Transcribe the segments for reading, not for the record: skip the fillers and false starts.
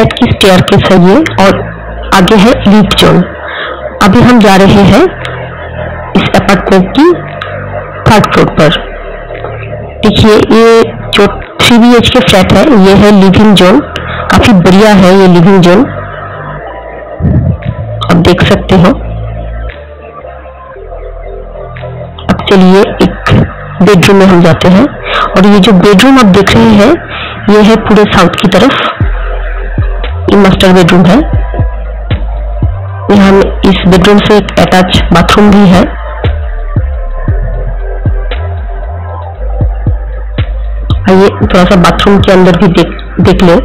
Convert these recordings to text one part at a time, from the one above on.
Flat की staircase है ये, और आगे है लीफ जोन। अभी हम जा रहे हैं इस अपार्टमेंट की 3rd फ्लोर पर। देखिए ये जो 3 BHK फ्लैट है ये है लिविंग जोन, काफी बढ़िया है ये लिविंग जोन, आप देख सकते हो। अब चलिए एक बेडरूम में हम जाते हैं, और ये जो बेडरूम आप देख रहे हैं ये है पूरे साउथ की तरफ, ये मास्टर बेडरूम है। यहाँ इस बेडरूम से एक अटैच बाथरूम भी है। आइए थोड़ा सा बाथरूम के अंदर भी देख ले।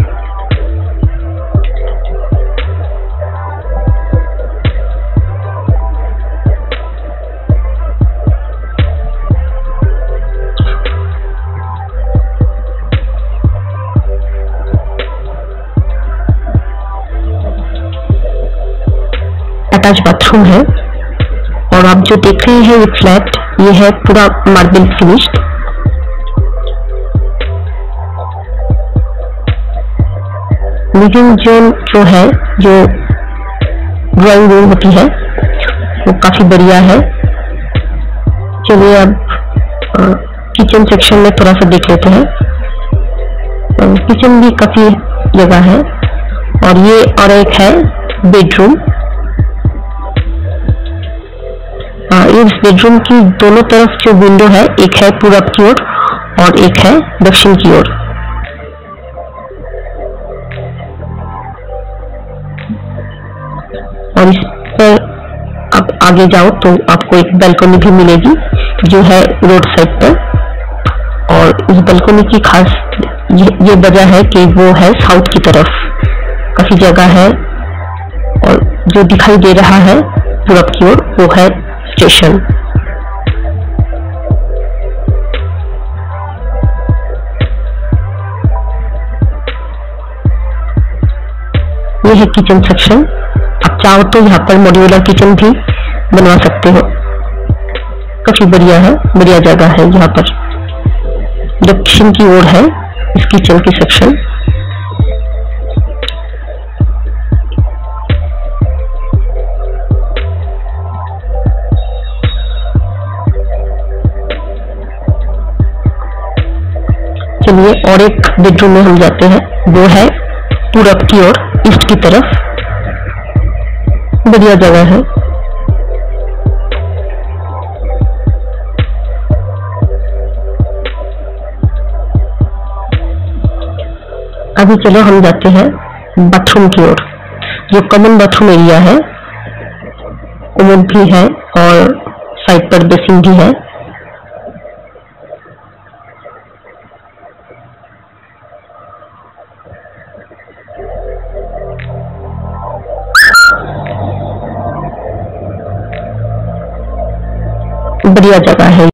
अटैच बाथरूम है, और आप जो देख रहे हैं ये फ्लैट ये है पूरा मार्बल फिनिश्ड। लिविंग जोन जो है, जो ड्राइंग रूम होती है वो काफी बढ़िया है। चलिए अब किचन सेक्शन में थोड़ा सा देख लेते हैं। किचन भी काफी जगह है, और ये और एक है बेडरूम। इस बेडरूम की दोनों तरफ जो विंडो है, एक है पूरब की ओर और एक है दक्षिण की ओर। और इस पर आप आगे जाओ तो आपको एक बालकनी भी मिलेगी जो है रोड साइड पर। और इस बालकनी की खास ये वजह है कि वो है साउथ की तरफ, काफी जगह है, और जो दिखाई दे रहा है पूरब की ओर वो है स्टेशन। ये है किचन सेक्शन। आप चाहो तो यहाँ पर मॉड्यूलर किचन भी बनवा सकते हो, काफी बढ़िया है, बढ़िया जगह है। यहाँ पर दक्षिण की ओर है इस किचन की सेक्शन। चलिए और एक बेडरूम में हम जाते हैं, वो है पूरब की ओर, ईस्ट की तरफ, बढ़िया जगह है। अभी चलो हम जाते हैं बाथरूम की ओर, जो कॉमन बाथरूम एरिया है, कॉमन भी है और साइड पर बेसिन भी है। बढ़िया जगह है।